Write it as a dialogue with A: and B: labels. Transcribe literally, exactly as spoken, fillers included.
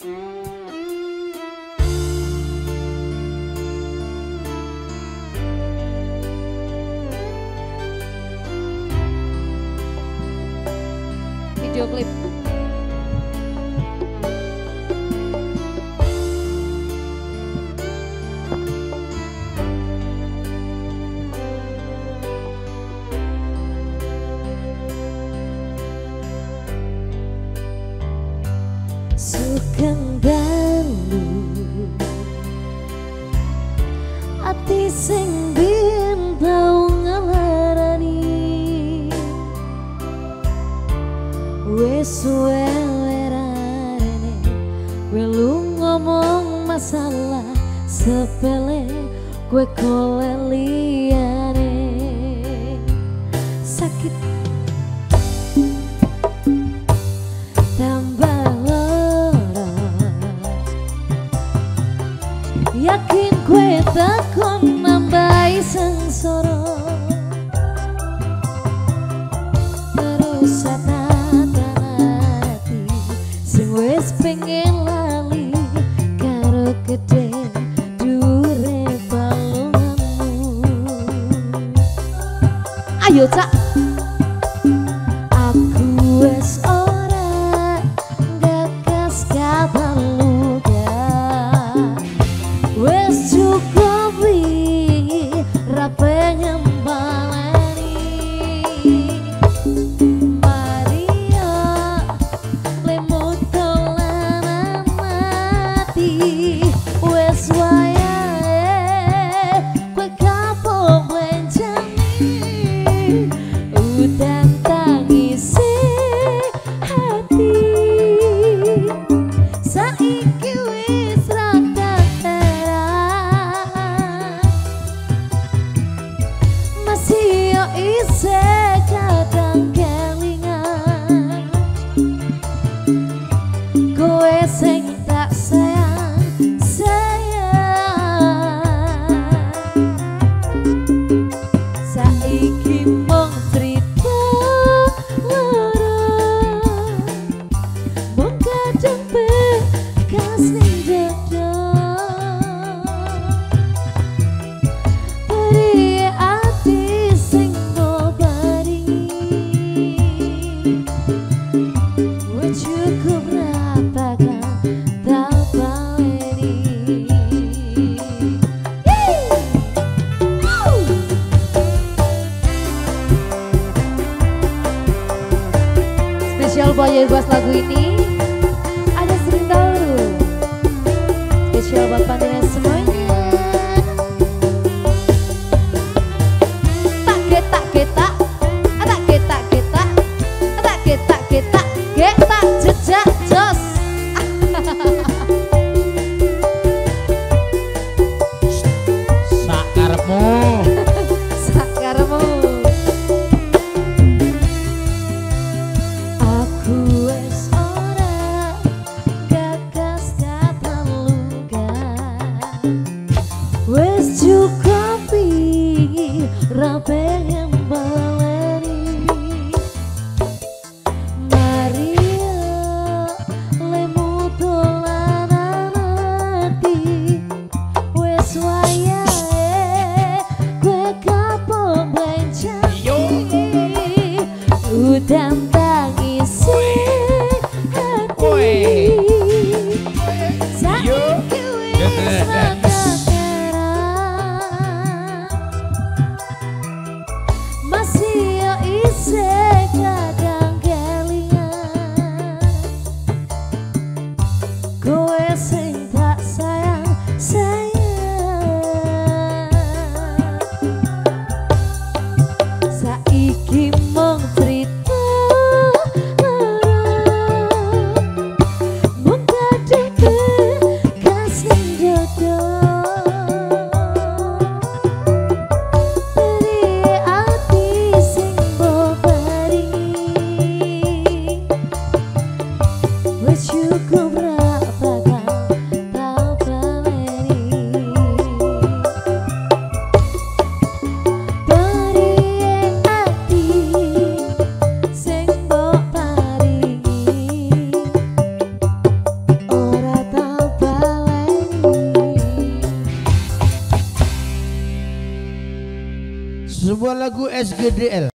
A: Video klip.
B: Sugeng dalu ati sing biyen tau ngelarani wis suwe werane welu ngomong masalah sepele gue kole liyane sakit tambah lara yakin gue takon nambahi sengsara terus hati sing wis pengen lali karo gede dure balonganmu. Ayo cak aku wis ora gagas kapan luga wis cukup wi ra pengen baleni Maria lemut dolanan mati wis wayahe kowe kapok blenjani udan tangisi hati saiki wis ra kateran masih yo isih kadang kelingan kowe sing tak sayang sayang saiki mung cerita lara mung kadang bekas ning dada beri ati sing mbok paringi wis cukup ra bakal tak baleni. Spesial buat yang buat lagu ini ada sering tahu spesial buat pandangan semuanya. Tak ketak ketak, tak ketak ketak, tak ketak ketak, ketak jejak jos.
C: Sakarepmu.
B: Sakarmu. Aku wis ora gagas kapan luga wis cukup pi ra pengen baleni Maria lemu dolanan ati wis wayahe kowe kapok blenjani udan tangisi hati saiki wis ra kateran masih yo isih kadang kelingan kowe sing tak sayang sayang saiki mung cerita lara mung kadang bekas ning dada beri ati sing mbok paringi wis cukup ra bakal tak baleni beri ati sing mbok paringi ora
A: sebuah lagu S G D L.